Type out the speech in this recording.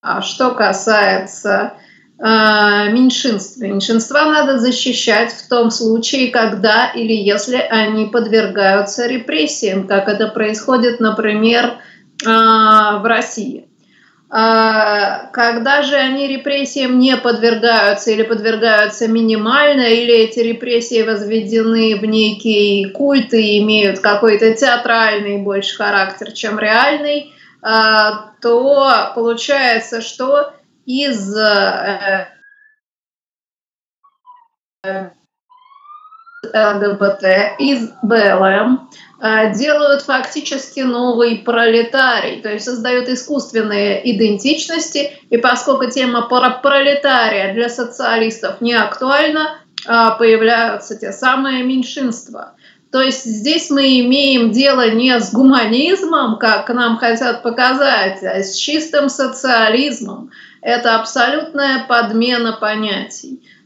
А что касается меньшинства надо защищать в том случае, когда или если они подвергаются репрессиям, как это происходит, например, в России. Когда же они репрессиям не подвергаются или подвергаются минимально, или эти репрессии возведены в некий культ и имеют какой-то театральный больше характер, чем реальный, то получается, что из ЛГБТ, из БЛМ делают фактически новый пролетарий, то есть создают искусственные идентичности, и поскольку тема пролетария для социалистов не актуальна, появляются те самые меньшинства. То есть здесь мы имеем дело не с гуманизмом, как нам хотят показать, а с чистым социализмом. Это абсолютная подмена понятий.